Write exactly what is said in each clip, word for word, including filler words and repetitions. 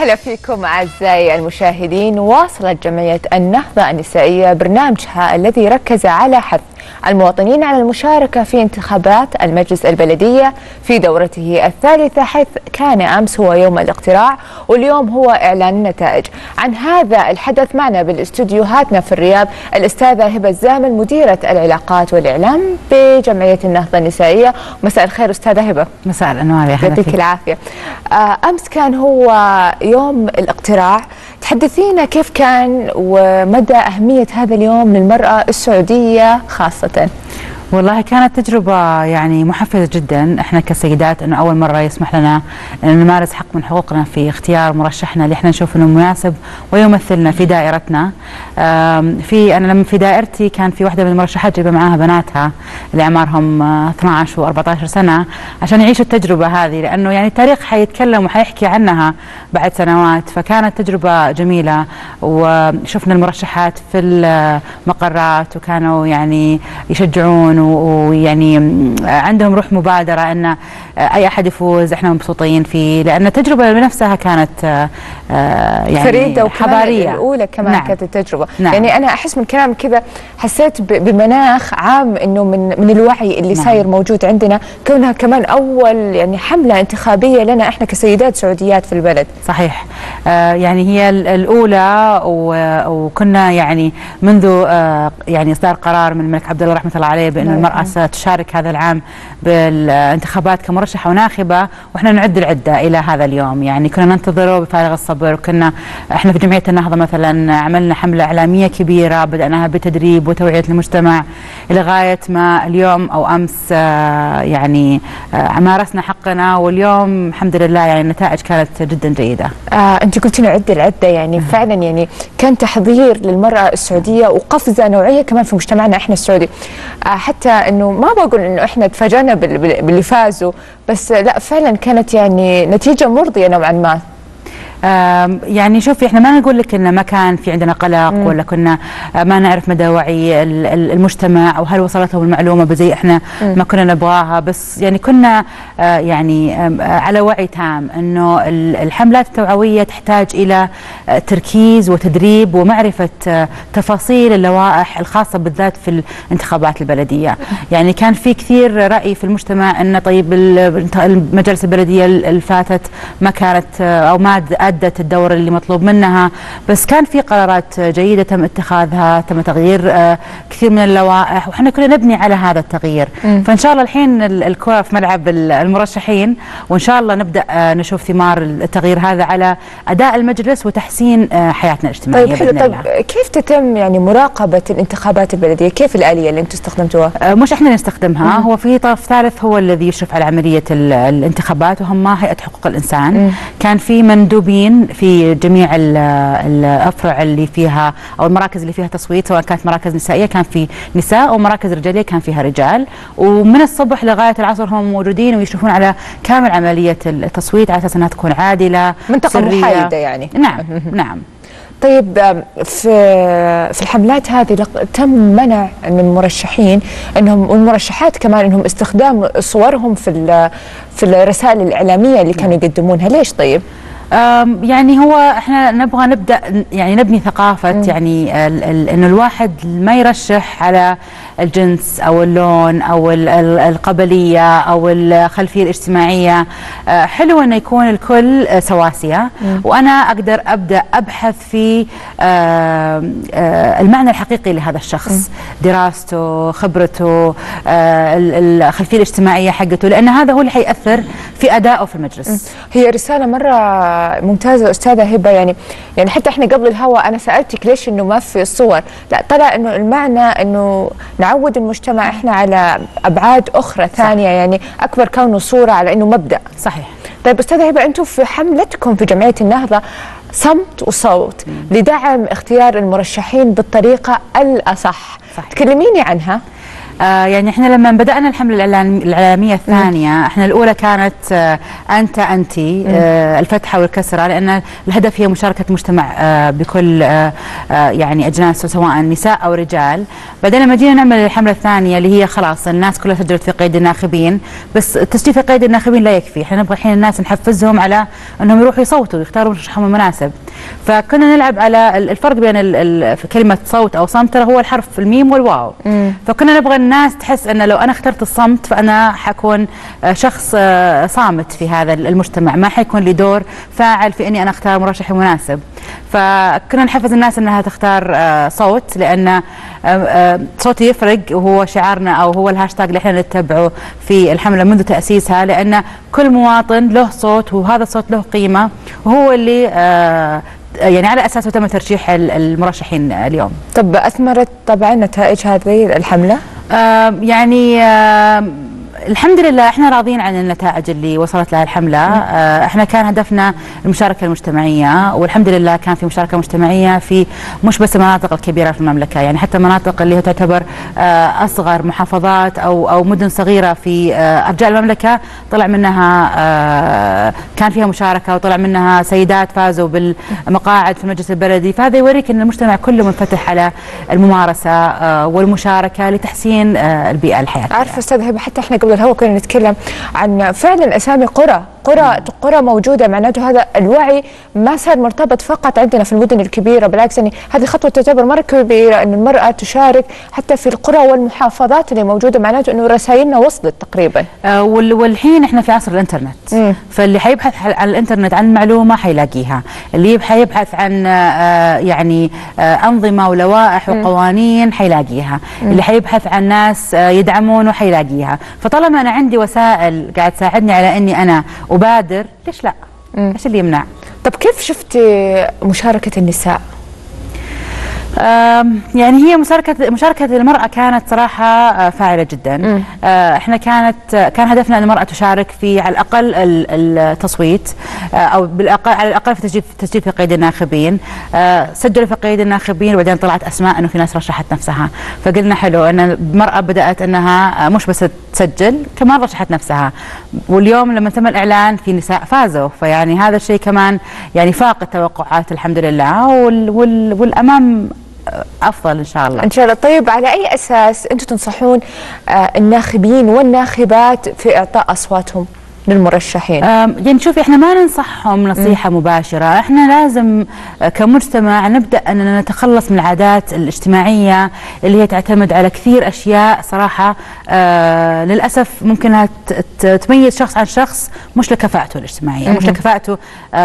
وسهلا فيكم أعزائي المشاهدين. واصلت جمعية النهضة النسائية برنامجها الذي ركز على حث المواطنين على المشاركة في انتخابات المجلس البلدية في دورته الثالثة، حيث كان أمس هو يوم الاقتراع واليوم هو إعلان النتائج. عن هذا الحدث معنا بالاستوديوهاتنا في الرياض الأستاذة هبة الزامل مديرة العلاقات والإعلام بجمعية النهضة النسائية. مساء الخير أستاذة هبة. مساء الأنوار، يا يعطيك العافية. أمس كان هو يوم الاقتراع، تحدثينا كيف كان ومدى أهمية هذا اليوم للمرأة السعودية خاصة؟ والله كانت تجربة يعني محفزة جدا. احنا كسيدات انه اول مرة يسمح لنا ان نمارس حق من حقوقنا في اختيار مرشحنا اللي احنا نشوف انه مناسب ويمثلنا في دائرتنا. في انا لما في دائرتي كان في واحدة من المرشحات جايبة معاها بناتها اللي اعمارهم اثنعش وأربعة عشر سنة عشان يعيشوا التجربة هذه، لانه يعني التاريخ حيتكلم وحيحكي عنها بعد سنوات. فكانت تجربة جميلة وشفنا المرشحات في المقرات وكانوا يعني يشجعون ويعني عندهم روح مبادرة أن أي أحد يفوز احنا مبسوطين فيه، لأن التجربة بنفسها كانت يعني فريدة وحضارية. الأولى كمان نعم. كانت التجربة. نعم. يعني أنا أحس من كلام كذا حسيت بمناخ عام إنه من من الوعي اللي نعم. صاير موجود عندنا، كونها كمان أول يعني حملة انتخابية لنا احنا كسيدات سعوديات في البلد. صحيح. آه يعني هي الأولى، وكنا يعني منذ آه يعني إصدار قرار من الملك عبد الله رحمة الله عليه بأن المرأة ستشارك هذا العام بالانتخابات كمرشحة وناخبة، واحنا نعد العدة إلى هذا اليوم. يعني كنا ننتظره بفارغ الصبر، وكنا احنا في جمعية النهضة مثلا عملنا حملة إعلامية كبيرة بدأناها بتدريب وتوعية المجتمع لغاية ما اليوم أو أمس يعني مارسنا حقنا، واليوم الحمد لله يعني النتائج كانت جدا جيدة. آه أنت قلت نعد العدة، يعني فعلا يعني كان تحضير للمرأة السعودية وقفزة نوعية كمان في مجتمعنا احنا السعودي. آه حتى انه ما بقول انه احنا تفاجأنا باللي فازوا، بس لا فعلا كانت يعني نتيجة مرضية نوعا ما. يعني شوفي احنا ما نقول لك ان ما كان في عندنا قلق مم. ولا كنا ما نعرف مدى وعي المجتمع او هل وصلت لهم المعلومه بزي احنا مم. ما كنا نبغاها، بس يعني كنا يعني على وعي تام انه الحملات التوعويه تحتاج الى تركيز وتدريب ومعرفه تفاصيل اللوائح الخاصه بالذات في الانتخابات البلديه. يعني كان في كثير راي في المجتمع ان طيب المجالس البلديه اللي فاتت ما كانت او ما أدت الدور اللي مطلوب منها، بس كان في قرارات جيدة تم اتخاذها، تم تغيير كثير من اللوائح، وإحنا كنا نبني على هذا التغيير. م. فإن شاء الله الحين الكرة في ملعب المرشحين، وإن شاء الله نبدأ نشوف ثمار التغيير هذا على أداء المجلس وتحسين حياتنا الاجتماعية. طيب حلو. طيب كيف تتم يعني مراقبة الانتخابات البلدية؟ كيف الآلية اللي أنتم استخدمتها؟ مش إحنا نستخدمها، م. هو في طرف ثالث هو الذي يشرف على عملية الانتخابات، وهم هيئة حقوق الإنسان. م. كان في مندوبين في جميع الافرع اللي فيها او المراكز اللي فيها تصويت، سواء كانت مراكز نسائيه كان في نساء او مراكز رجاليه كان فيها رجال، ومن الصبح لغايه العصر هم موجودين ويشرفون على كامل عمليه التصويت على اساس انها تكون عادله منطقه محايده يعني. نعم نعم. طيب في في الحملات هذه تم منع من المرشحين انهم والمرشحات كمان انهم استخدام صورهم في في الرسائل الاعلاميه اللي كانوا يقدمونها، ليش طيب؟ يعني هو احنا نبغى نبدا يعني نبني ثقافه م. يعني انه الواحد ما يرشح على الجنس او اللون او القبليه او الخلفيه الاجتماعيه. حلو انه يكون الكل سواسيه، م. وانا اقدر ابدا ابحث في المعنى الحقيقي لهذا الشخص، م. دراسته، خبرته، الخلفيه الاجتماعيه حقته، لان هذا هو اللي حيأثر في ادائه في المجلس. م. هي رساله مره ممتازه استاذه هبه. يعني يعني حتى احنا قبل الهواء انا سالتك ليش انه ما في صور، لا طلع انه المعنى انه نعود المجتمع احنا على ابعاد اخرى ثانيه. صح. يعني اكبر كونه صوره على انه مبدا. صحيح. طيب استاذه هبه، انتم في حملتكم في جمعيه النهضه صمت وصوت م. لدعم اختيار المرشحين بالطريقه الاصح. صحيح. تكلميني عنها. آه يعني احنا لما بدأنا الحملة الإعلامية الثانية، احنا الأولى كانت آه أنت أنتي آه الفتحة والكسرة، لأن الهدف هي مشاركة المجتمع آه بكل آه آه يعني أجناس سواء نساء أو رجال. بعدين لما جينا نعمل الحملة الثانية اللي هي خلاص الناس كلها سجلت في قيد الناخبين، بس التسجيل في قيد الناخبين لا يكفي، احنا نبغى الحين الناس نحفزهم على أنهم يروحوا يصوتوا ويختاروا مرشحهم المناسب. فكنا نلعب على الفرق بين كلمة صوت أو صمت هو الحرف الميم والواو. مم. فكنا نبغى الناس تحس أن لو أنا اخترت الصمت فأنا حكون شخص صامت في هذا المجتمع، ما حيكون لي دور فاعل في أني أنا أختار مرشح مناسب. فكنا نحفز الناس أنها تختار صوت، لأن صوتي يفرق، وهو شعارنا أو هو الهاشتاج اللي احنا نتبعه في الحملة منذ تأسيسها، لأن كل مواطن له صوت وهذا الصوت له قيمة، وهو اللي يعني على أساسه تم ترشيح المرشحين اليوم. طب أثمرت طبعا نتائج هذه الحملة؟ آه يعني آه الحمد لله احنا راضيين عن النتائج اللي وصلت لها الحملة. اه احنا كان هدفنا المشاركة المجتمعية، والحمد لله كان في مشاركة مجتمعية في مش بس المناطق الكبيرة في المملكة، يعني حتى المناطق اللي هي تعتبر اه اصغر محافظات او او مدن صغيرة في اه ارجاء المملكة طلع منها اه كان فيها مشاركة، وطلع منها سيدات فازوا بالمقاعد في المجلس البلدي. فهذا يوريك ان المجتمع كله منفتح على الممارسة اه والمشاركة لتحسين اه البيئة الحياتية. عارفة استاذ هبة، حتى احنا قبل الهواء كنا نتكلم عن فعلا اسامي قرى قرى قرى موجوده، معناته هذا الوعي ما صار مرتبط فقط عندنا في المدن الكبيره، بالعكس يعني هذه خطوه تعتبر مره كبيره ان المراه تشارك حتى في القرى والمحافظات اللي موجوده، معناته انه رسائلنا وصلت تقريبا. آه والحين احنا في عصر الانترنت، مم. فاللي حيبحث عن الانترنت عن معلومه حيلاقيها، اللي حيبحث عن آه يعني آه انظمه ولوائح وقوانين حيلاقيها، اللي حيبحث عن ناس آه يدعمونه حيلاقيها. فطالما انا عندي وسائل قاعد تساعدني على اني انا ابادر، ليش لا؟ ايش اللي يمنع؟ طب كيف شفتي مشاركه النساء؟ يعني هي مشاركة مشاركة المرأة كانت صراحة فاعلة جدا. م. احنا كانت كان هدفنا ان المرأة تشارك في على الاقل التصويت، او بالاقل على الاقل في تسجيل تسجيل في قيد الناخبين. سجلوا في قيد الناخبين، وبعدين طلعت اسماء انه في ناس رشحت نفسها، فقلنا حلو ان المرأة بدأت انها مش بس تسجل، كمان رشحت نفسها. واليوم لما تم الاعلان في نساء فازوا، فيعني هذا الشيء كمان يعني فاق التوقعات الحمد لله، وال وال والامام افضل ان شاء الله. ان شاء الله. طيب على اي اساس انتم تنصحون آه الناخبين والناخبات في اعطاء اصواتهم للمرشحين؟ يعني شوفي احنا ما ننصحهم نصيحه م. مباشره، احنا لازم كمجتمع نبدا اننا نتخلص من العادات الاجتماعيه اللي هي تعتمد على كثير اشياء صراحه آه للاسف ممكن تميز شخص عن شخص مش لكفاءته الاجتماعيه، م. مش لكفاءته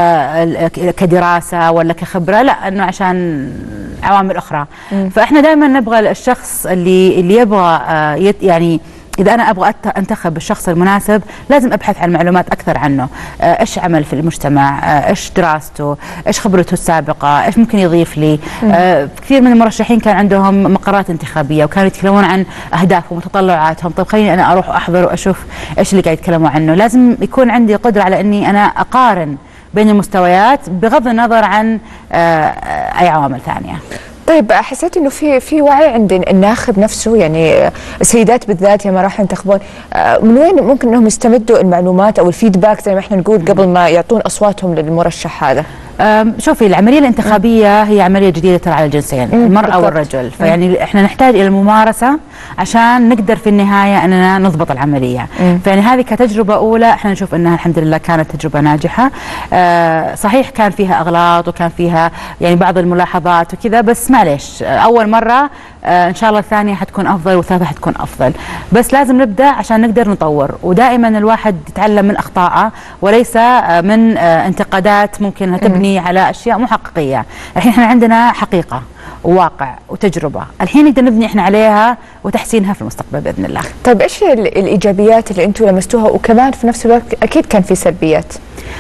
آه كدراسه ولا كخبره، لا انه عشان عوامل اخرى. م. فاحنا دائما نبغى الشخص اللي اللي يبغى آه يعني إذا أنا أبغى أنتخب الشخص المناسب لازم أبحث عن معلومات أكثر عنه، إيش عمل في المجتمع، إيش دراسته، إيش خبرته السابقة، إيش ممكن يضيف لي. آه كثير من المرشحين كان عندهم مقرات انتخابية وكانوا يتكلمون عن أهدافهم ومتطلعاتهم، طيب خليني أنا أروح أحضر وأشوف إيش اللي قاعد يتكلموا عنه. لازم يكون عندي قدرة على أني أنا أقارن بين المستويات بغض النظر عن آه أي عوامل ثانية. طيب حسيت انه في في وعي عند الناخب نفسه، يعني السيدات بالذات لما راحوا ينتخبون، من وين ممكن انهم يستمدوا المعلومات او الفيدباك زي ما احنا نقول قبل ما يعطون اصواتهم للمرشح هذا؟ شوفي العمليه الانتخابيه هي عمليه جديده ترى على الجنسين، المراه والرجل، فيعني احنا نحتاج الى الممارسه عشان نقدر في النهايه اننا نضبط العمليه. مم. فيعني هذه كتجربه اولى احنا نشوف انها الحمد لله كانت تجربه ناجحه. آه صحيح كان فيها اغلاط وكان فيها يعني بعض الملاحظات وكذا، بس معليش اول مره آه ان شاء الله الثانيه حتكون افضل والثالثه حتكون افضل، بس لازم نبدا عشان نقدر نطور، ودائما الواحد يتعلم من اخطائه وليس آه من آه انتقادات ممكن انها تبني على اشياء مو حقيقيه. الحين احنا عندنا حقيقه وواقع وتجربه، الحين نقدر نبني احنا عليها وتحسينها في المستقبل باذن الله. طيب ايش الايجابيات اللي انتم لمستوها، وكمان في نفس الوقت اكيد كان في سلبيات؟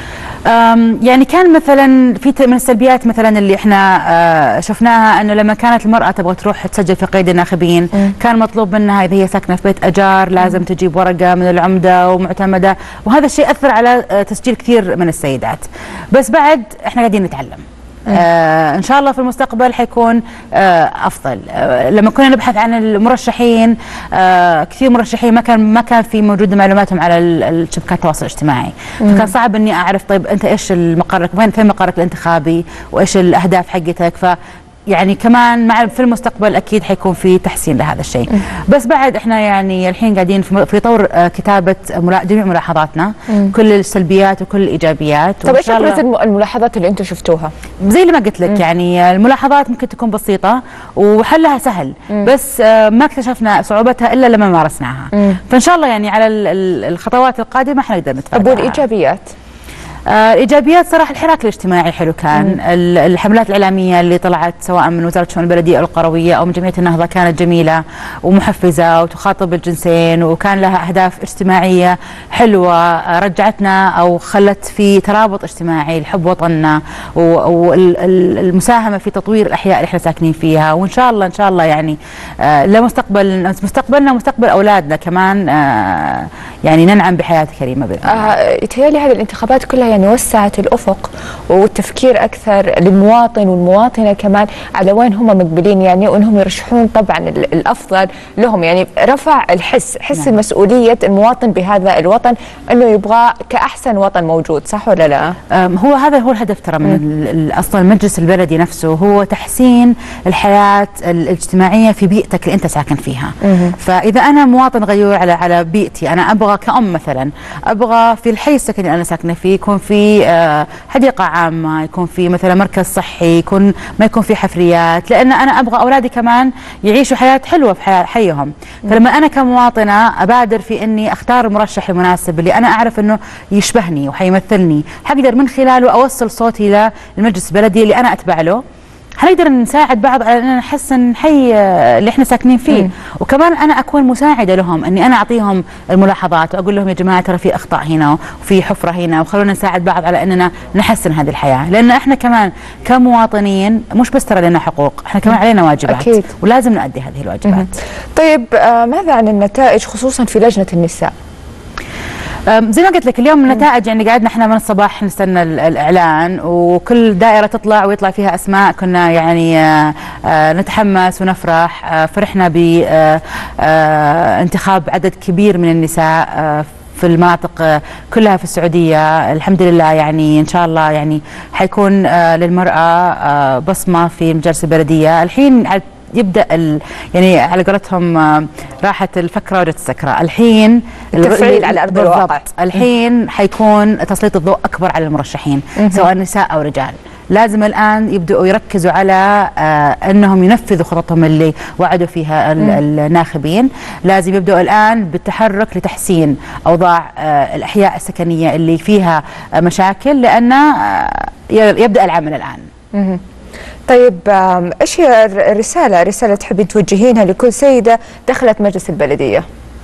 يعني كان مثلا في من السلبيات مثلا اللي احنا شفناها انه لما كانت المراه تبغى تروح تسجل في قيد الناخبين م. كان مطلوب منها اذا هي ساكنه في بيت اجار لازم م. تجيب ورقه من العمده ومعتمده، وهذا الشيء اثر على تسجيل كثير من السيدات. بس بعد احنا قاعدين نتعلم، آه ان شاء الله في المستقبل حيكون آه افضل. آه لما كنا نبحث عن المرشحين آه كثير مرشحين ما كان ما كان في موجوده معلوماتهم على شبكات التواصل الاجتماعي، فكان صعب اني اعرف طيب انت ايش مقرك، وين فين مقرك الانتخابي وايش الاهداف حقتك. ف يعني كمان مع في المستقبل اكيد حيكون في تحسين لهذا الشيء. بس بعد احنا يعني الحين قاعدين في طور كتابه جميع ملاحظاتنا، مم. كل السلبيات وكل الايجابيات. طيب ايش ابرز الملاحظات اللي انتم شفتوها؟ زي اللي ما قلت لك، مم. يعني الملاحظات ممكن تكون بسيطه وحلها سهل، مم. بس ما اكتشفنا صعوبتها الا لما مارسناها. مم. فان شاء الله يعني على الخطوات القادمه حنقدر نتفاداها. طيب والايجابيات؟ آه الايجابيات صراحه الحراك الاجتماعي حلو كان، مم. الحملات الاعلاميه اللي طلعت سواء من وزاره الشؤون البلديه او القرويه او من جمعيه النهضه كانت جميله ومحفزه وتخاطب الجنسين، وكان لها اهداف اجتماعيه حلوه آه رجعتنا او خلت في ترابط اجتماعي لحب وطننا والمساهمه في تطوير الاحياء اللي احنا ساكنين فيها. وان شاء الله ان شاء الله يعني آه لمستقبل مستقبلنا ومستقبل اولادنا كمان آه يعني ننعم بحياه كريمه باذن الله. آه يتهيألي هذه الانتخابات كلها يعني وسعت الافق والتفكير اكثر للمواطن والمواطنه كمان على وين هم مقبلين، يعني وانهم يرشحون طبعا الافضل لهم، يعني رفع الحس حس نعم. المسؤوليه المواطن بهذا الوطن انه يبغى كاحسن وطن موجود، صح ولا لا؟ هو هذا هو الهدف ترى من اصلا المجلس البلدي نفسه، هو تحسين الحياه الاجتماعيه في بيئتك اللي انت ساكن فيها. مم. فاذا انا مواطن غيور على على بيئتي، انا ابغى كأم مثلا ابغى في الحي السكني اللي انا ساكنه فيه يكون في حديقه عامه، يكون في مثلا مركز صحي، يكون ما يكون في حفريات، لان انا ابغى اولادي كمان يعيشوا حياه حلوه في حيهم. فلما انا كمواطنه ابادر في اني اختار المرشح المناسب اللي انا اعرف انه يشبهني وحيمثلني، حقدر من خلاله اوصل صوتي للمجلس البلدي اللي انا اتبع له، حنقدر نساعد بعض على ان نحسن الحي اللي احنا ساكنين فيه. مم. وكمان انا اكون مساعده لهم اني انا اعطيهم الملاحظات واقول لهم يا جماعه ترى في اخطاء هنا وفي حفره هنا، وخلونا نساعد بعض على اننا نحسن هذه الحياه، لان احنا كمان كمواطنين مش بس ترى لنا حقوق، احنا كمان علينا واجبات. أكيد. ولازم نؤدي هذه الواجبات. مم. طيب آه ماذا عن النتائج خصوصا في لجنه النساء؟ زي ما قلت لك اليوم النتائج يعني قعدنا احنا من الصباح نستنى الاعلان، وكل دائره تطلع ويطلع فيها اسماء كنا يعني آآ آآ نتحمس ونفرح. فرحنا بانتخاب عدد كبير من النساء في المناطق كلها في السعوديه، الحمد لله. يعني ان شاء الله يعني حيكون للمراه بصمه في مجالس البلديه. الحين يبدا يعني على قولتهم راحت الفكره وجت السكره، الحين التفعيل على ارض الواقع. الحين حيكون تسليط الضوء اكبر على المرشحين سواء نساء او رجال. لازم الان يبداوا يركزوا على آه انهم ينفذوا خططهم اللي وعدوا فيها الناخبين. لازم يبداوا الان بالتحرك لتحسين اوضاع آه الاحياء السكنيه اللي فيها آه مشاكل، لان آه يبدا العمل الان. مم. طيب ايش هي الرساله رساله تحبين توجهينها لكل سيده دخلت مجلس البلديه؟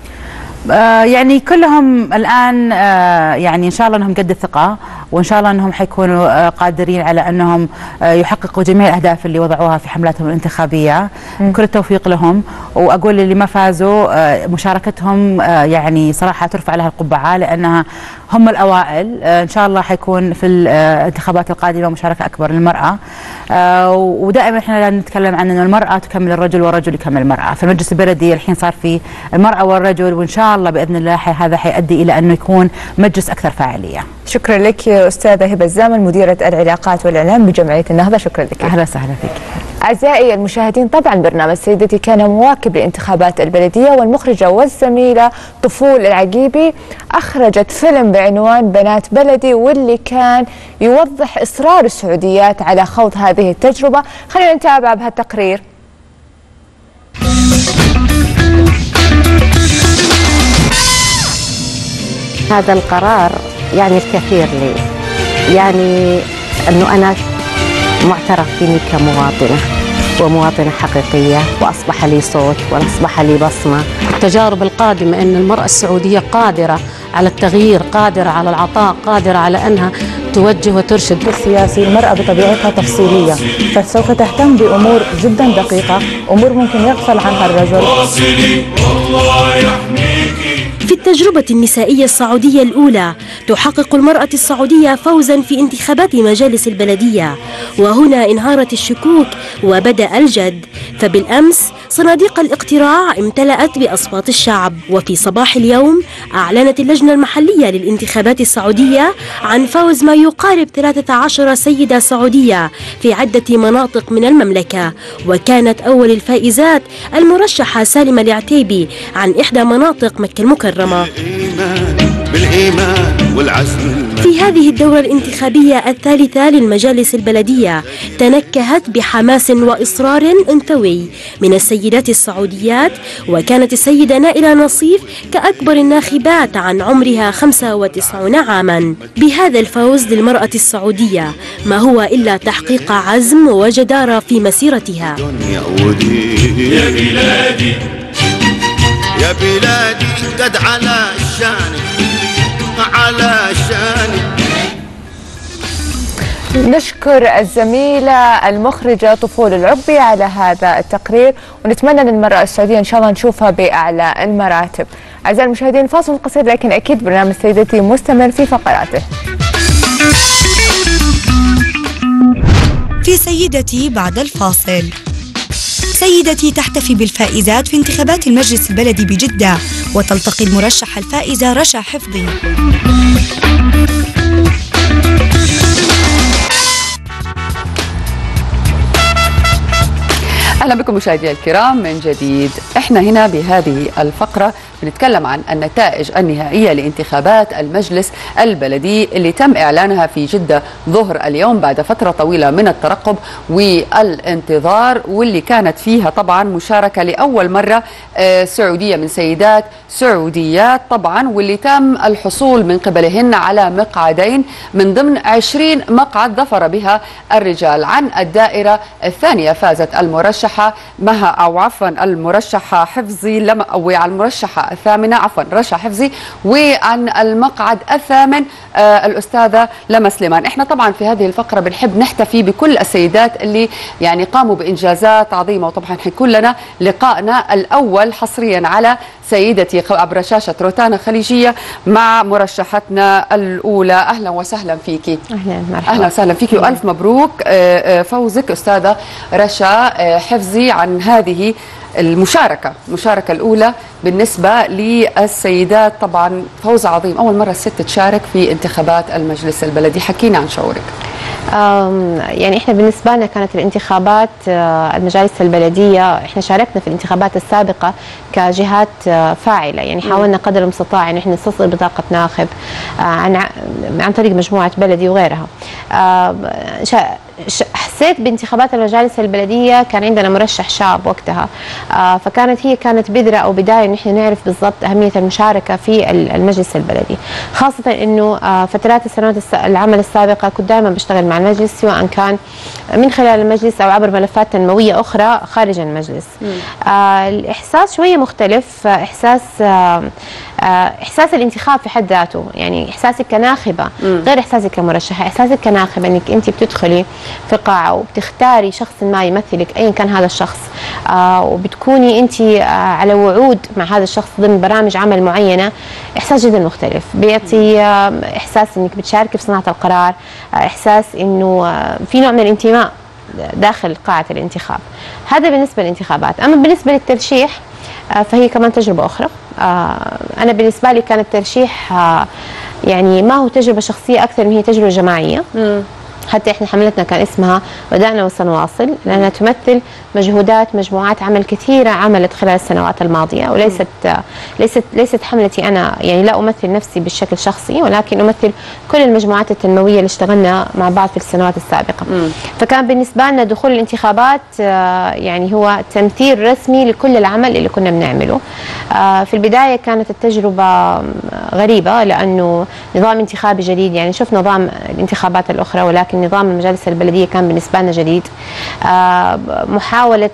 آه يعني كلهم الان آه يعني ان شاء الله انهم قد الثقه، وان شاء الله انهم حيكونوا آه قادرين على انهم آه يحققوا جميع الاهداف اللي وضعوها في حملاتهم الانتخابيه. م. كل التوفيق لهم، واقول اللي ما فازوا آه مشاركتهم آه يعني صراحه ترفع لها القبعه، لانها هم الاوائل. آه ان شاء الله حيكون في الانتخابات القادمه مشاركه اكبر للمراه. آه ودائما احنا نتكلم عن انه المراه تكمل الرجل والرجل يكمل المراه. في المجلس البلدي الحين صار في المراه والرجل، وان شاء الله باذن الله هذا حيؤدي الى انه يكون مجلس اكثر فاعليه. شكرا لك يا استاذه هبه الزامل مديره العلاقات والاعلام بجمعيه النهضه، شكرا لك. اهلا وسهلا فيك. اعزائي المشاهدين، طبعا برنامج سيدتي كان مواكب لانتخابات البلديه، والمخرجه والزميله طفول العقيبي اخرجت فيلم بعنوان بنات بلدي، واللي كان يوضح اصرار السعوديات على خوض هذه التجربه. خلينا نتابع بهالتقرير. هذا القرار يعني الكثير لي، يعني أنه أنا معترف فيني كمواطنة ومواطنة حقيقية، وأصبح لي صوت وأصبح لي بصمة. التجارب القادمة أن المرأة السعودية قادرة على التغيير، قادرة على العطاء، قادرة على أنها توجه وترشد. السياسي المرأة بطبيعتها تفصيلية، فسوف تهتم بأمور جدا دقيقة، أمور ممكن يغفل عنها الرجل. الله يحميكي. في التجربة النسائية السعودية الأولى تحقق المرأة السعودية فوزا في انتخابات مجالس البلدية، وهنا انهارت الشكوك وبدأ الجد. فبالأمس صناديق الاقتراع امتلأت بأصوات الشعب، وفي صباح اليوم أعلنت اللجنة المحلية للانتخابات السعودية عن فوز ما يقارب ثلاثة عشر سيدة سعودية في عدة مناطق من المملكة. وكانت أول الفائزات المرشحة سالمة العتيبي عن إحدى مناطق مكة المكرمة. بالإيمان والعزم. في هذه الدورة الانتخابية الثالثة للمجالس البلدية تنكهت بحماس وإصرار أنثوي من السيدات السعوديات، وكانت السيدة نائلة نصيف كأكبر الناخبات عن عمرها خمسة وتسعين عاما. بهذا الفوز للمرأة السعودية ما هو إلا تحقيق عزم وجدارة في مسيرتها. يا بلادي يا بلادي قد على شانك على شانك. نشكر الزميلة المخرجة طفول العقبي على هذا التقرير، ونتمنى للمرأة السعودية إن شاء الله نشوفها بأعلى المراتب. أعزائي المشاهدين فاصل قصير لكن أكيد برنامج سيدتي مستمر في فقراته. في سيدتي بعد الفاصل. سيدتي تحتفي بالفائزات في انتخابات المجلس البلدي بجدة، وتلتقي المرشحة الفائزة رشا حفظي. أهلا بكم مشاهدينا الكرام من جديد. احنا هنا بهذه الفقرة بنتكلم عن النتائج النهائية لانتخابات المجلس البلدي اللي تم إعلانها في جدة ظهر اليوم بعد فترة طويلة من الترقب والانتظار، واللي كانت فيها طبعا مشاركة لأول مرة سعودية من سيدات سعوديات طبعا، واللي تم الحصول من قبلهن على مقعدين من ضمن عشرين مقعد ظفر بها الرجال. عن الدائرة الثانية فازت المرشحة مها أو عفوا المرشحة حفظي لما أو على المرشحة الثامنة عفوا رشا حفظي، وعن المقعد الثامن آه الأستاذة لما سليمان. احنا طبعا في هذه الفقرة بنحب نحتفي بكل السيدات اللي يعني قاموا بإنجازات عظيمة، وطبعا حيكون لنا لقائنا الأول حصريا على سيدتي عبر شاشة روتانا خليجية مع مرشحتنا الأولى. أهلا وسهلا فيكي. أهلا مرحبا. أهلا وسهلا فيكي وألف مبروك فوزك أستاذة رشا حفظي عن هذه المشاركة المشاركة الأولى بالنسبة للسيدات. طبعا فوز عظيم، أول مرة الست تشارك في انتخابات المجلس البلدي. حكينا عن شعورك. يعني احنا بالنسبة لنا كانت الانتخابات المجالس البلدية، احنا شاركنا في الانتخابات السابقة كجهات فاعلة، يعني حاولنا قدر المستطاع ان احنا نستصدر بطاقة ناخب عن عن طريق مجموعة بلدي وغيرها. حسيت بانتخابات المجالس البلدية كان عندنا مرشح شاب وقتها، فكانت هي كانت بذرة او بداية ان احنا نعرف بالضبط أهمية المشاركة في المجلس البلدي، خاصة انه فترات السنوات العمل السابقة كنت دائما بشتغل مع المجلس، سواء كان من خلال المجلس او عبر ملفات تنموية اخرى خارج المجلس. آه الاحساس شوية مختلف، احساس آه احساس الانتخاب في حد ذاته، يعني احساسك كناخبة غير احساسك كمرشحة. احساسك كناخبة انك انت بتدخلي في قاعة وبتختاري شخص ما يمثلك ايا كان هذا الشخص، آه وبتكوني انت آه على وعود مع هذا الشخص ضمن برامج عمل معينة. احساس جدا مختلف، بيعطي آه احساس انك بتشاركي في صناعة القرار، آه احساس انه آه في نوع من الانتماء داخل قاعة الانتخاب. هذا بالنسبة للانتخابات. اما بالنسبة للترشيح آه فهي كمان تجربة اخرى. آه انا بالنسبة لي كان الترشيح آه يعني ما هو تجربة شخصية اكثر من هي تجربة جماعية. م. حتى احنا حملتنا كان اسمها بدأنا وسنواصل، لأنها تمثل مجهودات مجموعات عمل كثيرة عملت خلال السنوات الماضية، وليست ليست ليست حملتي أنا، يعني لا أمثل نفسي بشكل شخصي، ولكن أمثل كل المجموعات التنموية اللي اشتغلنا مع بعض في السنوات السابقة. م. فكان بالنسبة لنا دخول الانتخابات يعني هو تمثيل رسمي لكل العمل اللي كنا بنعمله. في البداية كانت التجربة غريبة لأنه نظام انتخابي جديد، يعني شفنا نظام الانتخابات الأخرى، ولكن نظام المجالس البلدية كان بالنسبة لنا جديد. محاولة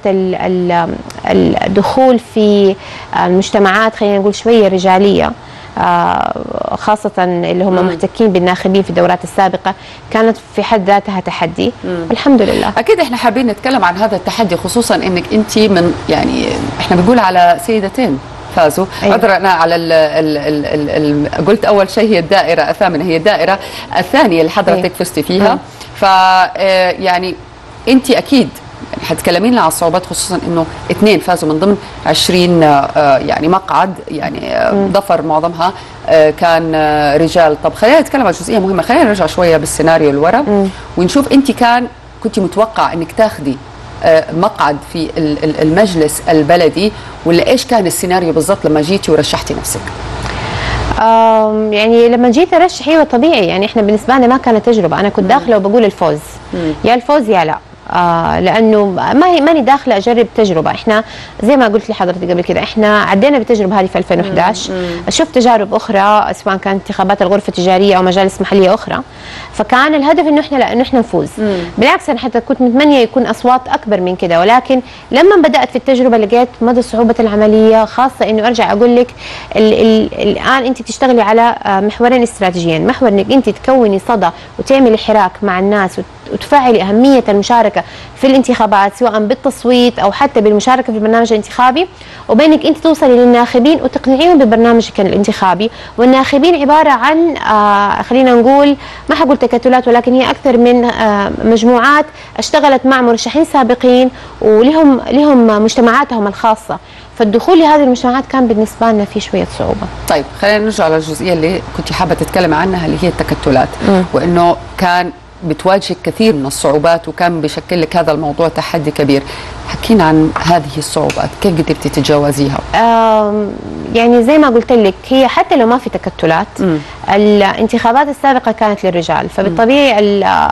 الدخول في المجتمعات خلينا نقول شوية رجالية، خاصة اللي هم محتكين بالناخبين في الدورات السابقة، كانت في حد ذاتها تحدي. الحمد لله. أكيد احنا حابين نتكلم عن هذا التحدي، خصوصا انك انت من يعني احنا بنقول على سيدتين فازوا. أيوة. عذرا أنا على ال ال ال ال ال قلت أول شيء هي الدائرة الثامنة، هي الدائرة الثانية اللي حضرتك أيوة. فزتي فيها. ف يعني أنت أكيد حتكلمين لنا عن الصعوبات، خصوصا انه اثنين فازوا من ضمن عشرين يعني مقعد، يعني ظفر معظمها كان رجال. طب خلينا نتكلم عن جزئيه مهمه، خلينا نرجع شويه بالسيناريو لورا ونشوف انت كان كنت متوقع انك تاخذي مقعد في المجلس البلدي، ولا ايش كان السيناريو بالضبط لما جيتي ورشحتي نفسك؟ يعني لما جيت ارشح ايوه طبيعي، يعني احنا بالنسبه لنا ما كانت تجربه، انا كنت داخله وبقول الفوز، يا الفوز يا لا. آه لانه ما هي ماني داخله اجرب تجربه، احنا زي ما قلت لحضرتك قبل كده احنا عدينا بالتجربه هذه في ألفين وإحدى عشر، شفت تجارب اخرى سواء كانت انتخابات الغرفه التجاريه او مجالس محليه اخرى، فكان الهدف انه احنا لا انه احنا نفوز. مم. بالعكس انا حتى كنت متمنيه يكون اصوات اكبر من كده، ولكن لما بدات في التجربه لقيت مدى صعوبه العمليه، خاصه انه ارجع اقول لك ال ال الان انت بتشتغلي على محورين استراتيجيين، محور انك انت تكوني صدى وتعملي حراك مع الناس وتفعلي أهمية المشاركة في الانتخابات سواء بالتصويت أو حتى بالمشاركة في البرنامج الانتخابي، وبينك أنت توصلي للناخبين وتقنعيهم ببرنامجك الانتخابي. والناخبين عبارة عن آه خلينا نقول ما حقول تكتلات، ولكن هي أكثر من آه مجموعات اشتغلت مع مرشحين سابقين ولهم لهم مجتمعاتهم الخاصة، فالدخول لهذه المجتمعات كان بالنسبة لنا في شوية صعوبة. طيب خلينا نرجع على الجزئية اللي كنت حابة تتكلم عنها اللي هي التكتلات، م. وإنه كان بتواجهك كثير من الصعوبات وكان بيشكل لك هذا الموضوع تحدي كبير. حكينا عن هذه الصعوبات، كيف قدرتي تتجاوزيها؟ يعني زي ما قلت لك هي حتى لو ما في تكتلات، م. الانتخابات السابقة كانت للرجال، فبالطبيعي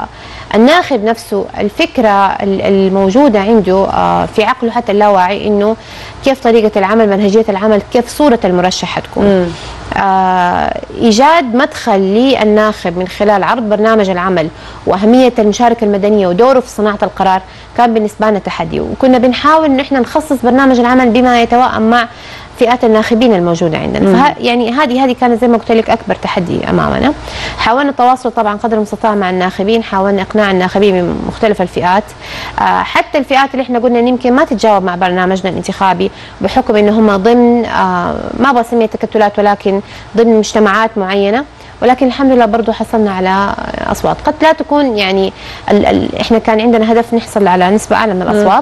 الناخب نفسه الفكرة الموجودة عنده في عقله حتى اللاواعي انه كيف طريقة العمل، منهجية العمل، كيف صورة المرشح حتكون. م. آه إيجاد مدخل للناخب من خلال عرض برنامج العمل وأهمية المشاركة المدنية ودوره في صناعة القرار كان بالنسبة لنا تحدي، وكنا بنحاول إن إحنا نخصص برنامج العمل بما يتوائم مع فئات الناخبين الموجودة عندنا. فه يعني هذه هذه كانت زي ما قلت لك أكبر تحدي أمامنا. حاولنا التواصل طبعا قدر المستطاع مع الناخبين، حاولنا إقناع الناخبين من مختلف الفئات، آه حتى الفئات اللي إحنا قلنا يمكن ما تتجاوب مع برنامجنا الانتخابي بحكم إن هم ضمن آه ما بسميها تكتلات ولكن ضمن مجتمعات معينة، ولكن الحمد لله برضو حصلنا على أصوات قد لا تكون يعني ال ال إحنا كان عندنا هدف نحصل على نسبة أعلى من الأصوات،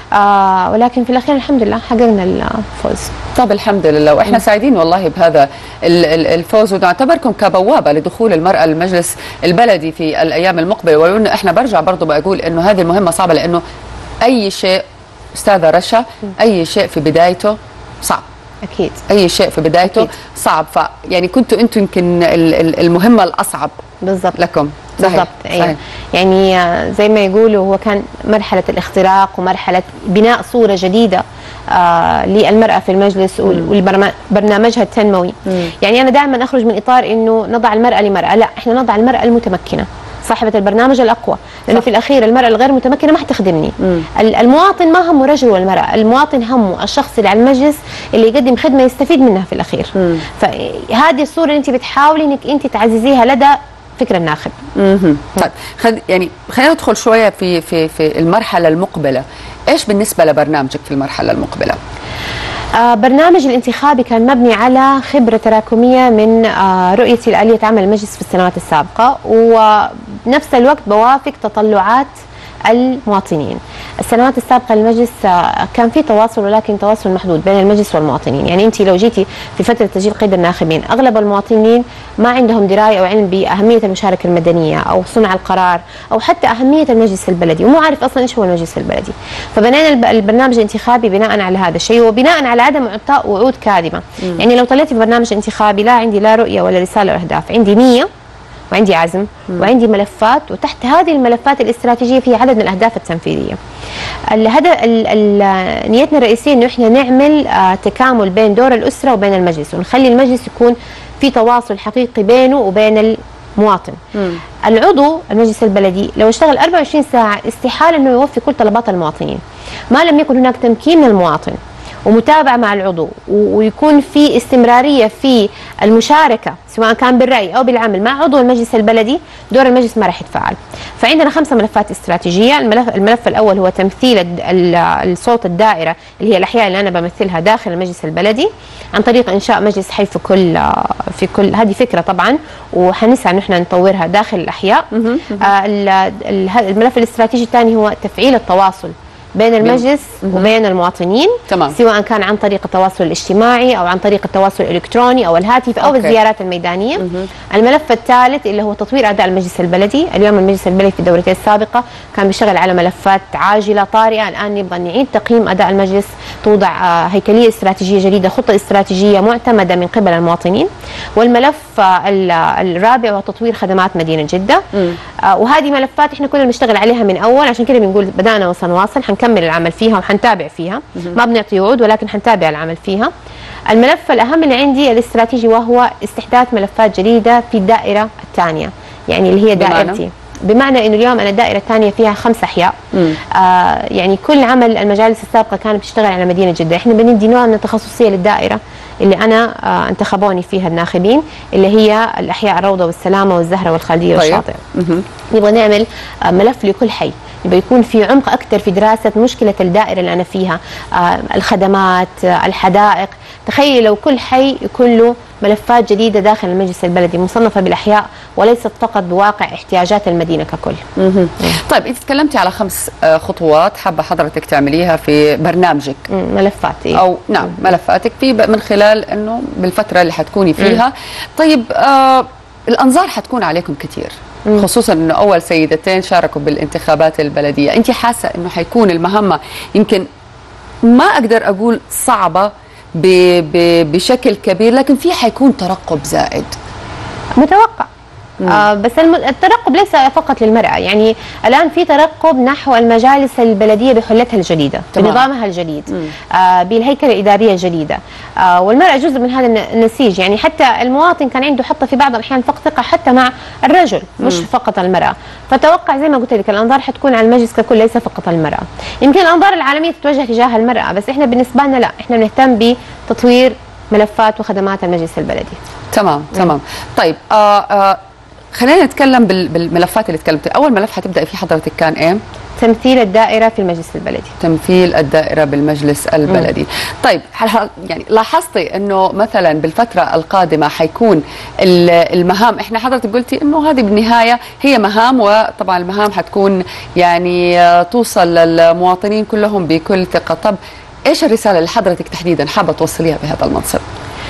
آه ولكن في الأخير الحمد لله حققنا الفوز. طب الحمد لله، وإحنا مم. سعيدين والله بهذا الفوز، ونعتبركم كبوابة لدخول المرأة المجلس البلدي في الأيام المقبلة. ولو إنه إحنا برجع برضو بقول إنه هذه المهمة صعبة، لأنه أي شيء أستاذة رشا أي شيء في بدايته صعب. أكيد أي شيء في بدايته أكيد. صعب، ف يعني كنتوا أنتم يمكن المهمة الأصعب بالضبط لكم. بالضبط. أيوة. يعني زي ما يقولوا هو كان مرحلة الاختراق ومرحلة بناء صورة جديدة آه للمرأة في المجلس وبرنامجها التنموي. مم. يعني أنا دائما أخرج من إطار إنه نضع المرأة لمرأة، لا إحنا نضع المرأة المتمكنة صاحبة البرنامج الأقوى، لأنه في الأخير المرأة الغير متمكنة ما حتخدمني. مم. المواطن ما همه رجل والمرأة، المواطن همه الشخص اللي على المجلس اللي يقدم خدمة يستفيد منها في الأخير. مم. فهذه الصورة اللي أنت بتحاولي إنك أنت تعززيها لدى فكرة الناخب. امم طيب خد يعني خلينا ندخل شوية في في في المرحلة المقبلة. إيش بالنسبة لبرنامجك في المرحلة المقبلة؟ آه برنامج الانتخابي كان مبني على خبرة تراكمية من آه رؤيتي لآلية عمل المجلس في السنوات السابقة، وبنفس الوقت بوافق تطلعات المواطنين. السنوات السابقة للمجلس كان في تواصل ولكن تواصل محدود بين المجلس والمواطنين، يعني انت لو جيتي في فترة تسجيل قيد الناخبين اغلب المواطنين ما عندهم دراية او علم بأهمية المشاركة المدنية او صنع القرار او حتى أهمية المجلس البلدي، ومو عارف اصلا ايش هو المجلس البلدي. فبنينا البرنامج الانتخابي بناء على هذا الشيء وبناء على عدم اعطاء وعود كاذبة. م. يعني لو طلعتي في برنامج انتخابي لا عندي لا رؤية ولا رسالة ولا اهداف، عندي نية وعندي عزم مم. وعندي ملفات، وتحت هذه الملفات الاستراتيجية في عدد من الأهداف التنفيذية. الهدف نيتنا الرئيسية إنه إحنا نعمل آه تكامل بين دور الأسرة وبين المجلس، ونخلي المجلس يكون في تواصل حقيقي بينه وبين المواطن. مم. العضو المجلس البلدي لو اشتغل أربعة وعشرين ساعة استحالة إنه يوفي كل طلبات المواطنين ما لم يكن هناك تمكين من المواطن. ومتابعه مع العضو، ويكون في استمراريه في المشاركه سواء كان بالراي او بالعمل مع عضو المجلس البلدي، دور المجلس ما راح يتفاعل. فعندنا خمسه ملفات استراتيجيه. الملف, الملف الاول هو تمثيل الصوت الدائره اللي هي الاحياء اللي انا بمثلها داخل المجلس البلدي عن طريق انشاء مجلس حي في كل في كل هذه فكره طبعا، وحنسعى ان احنا نطورها داخل الاحياء. آه الملف الاستراتيجي الثاني هو تفعيل التواصل بين المجلس وبين المواطنين، تمام. سواء كان عن طريق التواصل الاجتماعي او عن طريق التواصل الالكتروني او الهاتف او أوكي. الزيارات الميدانيه. مم. الملف الثالث اللي هو تطوير اداء المجلس البلدي. اليوم المجلس البلدي في الدورتين السابقه كان بيشتغل على ملفات عاجله طارئه، الان نبغى نعيد تقييم اداء المجلس، توضع هيكليه استراتيجيه جديده، خطه استراتيجيه معتمده من قبل المواطنين. والملف الرابع هو تطوير خدمات مدينه جده. مم. وهذه ملفات احنا كنا بنشتغل عليها من اول، عشان كده بنقول بدانا وسنواصل، حنكمل العمل فيها وحنتابع فيها. مم. ما بنعطي وعود ولكن حنتابع العمل فيها. الملف الاهم اللي عندي الاستراتيجي وهو استحداث ملفات جديده في الدائره الثانيه، يعني اللي هي دائرتي. بمعنى انه اليوم انا الدائره الثانيه فيها خمس احياء. آه يعني كل عمل المجالس السابقه كانت بتشتغل على مدينه جده، احنا بندي نوع من التخصصيه للدائره اللي انا آه انتخبوني فيها الناخبين، اللي هي الاحياء الروضه والسلامه والزهره والخالديه طيب. والشاطئ. نبغى نعمل آه ملف لكل حي، يبقى يكون في عمق اكثر في دراسه مشكله الدائره اللي انا فيها، آه الخدمات، آه الحدائق. تخيل لو كل حي يكون له ملفات جديده داخل المجلس البلدي مصنفه بالاحياء وليست فقط بواقع احتياجات المدينه ككل. مم. طيب انت تكلمتي على خمس خطوات حابه حضرتك تعمليها في برنامجك. ملفات إيه؟ او نعم ملفاتك في من خلال انه بالفتره اللي حتكوني فيها. مم. طيب آه الانظار حتكون عليكم كثير، خصوصا انه اول سيدتين شاركوا بالانتخابات البلديه، انت حاسه انه حيكون المهمه يمكن ما اقدر اقول صعبه ب ب بشكل كبير، لكن في حيكون ترقب زائد متوقع. آه بس الترقب ليس فقط للمرأة، يعني الآن في ترقب نحو المجالس البلدية بحلتها الجديدة، بنظامها الجديد، آه بالهيكلة الإدارية الجديدة. آه والمرأة جزء من هذا النسيج، يعني حتى المواطن كان عنده حتى في بعض الأحيان فقط ثقة حتى مع الرجل مش مم. فقط المرأة. فتوقع زي ما قلت لك الأنظار حتكون على المجلس ككل ليس فقط المرأة. يمكن الأنظار العالمية تتوجه تجاه المرأة، بس إحنا بالنسبة لنا لا، إحنا بنهتم بتطوير ملفات وخدمات المجلس البلدي. تمام تمام. مم. طيب آه آه خلينا نتكلم بالملفات اللي تكلمتي. اول ملف حتبدأ فيه حضرتك كان ايه؟ تمثيل الدائرة في المجلس البلدي. تمثيل الدائرة بالمجلس البلدي. مم. طيب يعني لاحظتي انه مثلا بالفترة القادمة حيكون المهام، احنا حضرتك قلتي انه هذه بالنهاية هي مهام، وطبعا المهام حتكون يعني توصل للمواطنين كلهم بكل ثقة. طب ايش الرسالة اللي حضرتك تحديدا حابة توصليها بهذا المنصب؟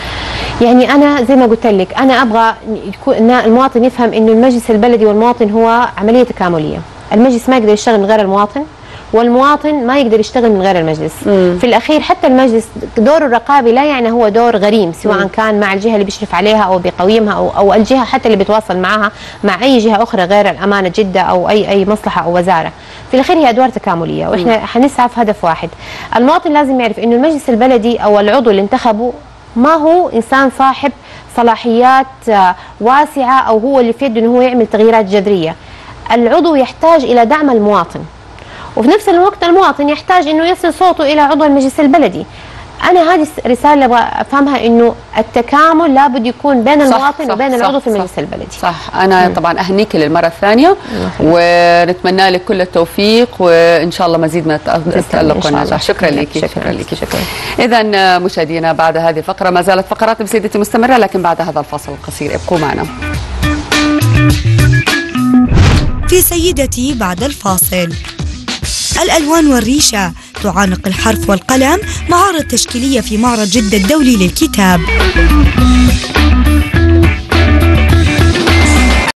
يعني أنا زي ما قلت لك أنا أبغى يكون المواطن يفهم إنه المجلس البلدي والمواطن هو عملية تكاملية. المجلس ما يقدر يشتغل من غير المواطن، والمواطن ما يقدر يشتغل من غير المجلس. مم. في الأخير حتى المجلس دوره الرقابي لا يعني هو دور غريم، سواء مم. كان مع الجهة اللي بيشرف عليها أو بيقويمها أو, أو الجهة حتى اللي بيتواصل معها مع أي جهة أخرى غير الأمانة جدة أو أي أي مصلحة أو وزارة. في الأخير هي أدوار تكاملية، وإحنا حنسعى في هدف واحد. المواطن لازم يعرف إنه المجلس البلدي أو العضو اللي انتخبه ما هو إنسان صاحب صلاحيات واسعة أو هو اللي في يده إنه هو يعمل تغييرات جذرية. العضو يحتاج إلى دعم المواطن، وفي نفس الوقت المواطن يحتاج إنه يصل صوته إلى عضو المجلس البلدي. أنا هذه الرسالة اللي أبغى أفهمها، إنه التكامل لابد يكون بين المواطن صح وبين صح العضو في المجلس صح البلدي. صح. أنا م. طبعا أهنيك للمرة الثانية ونتمنى لك كل التوفيق، وإن شاء الله مزيد من التألق والنجاح. شكرا لك. شكرا لك. شكرا. إذا مشاهدينا بعد هذه الفقرة ما زالت فقرات بسيدتي مستمرة، لكن بعد هذا الفاصل القصير ابقوا معنا. في سيدتي بعد الفاصل. الألوان والريشة تعانق الحرف والقلم، معارض تشكيلية في معرض جدة الدولي للكتاب.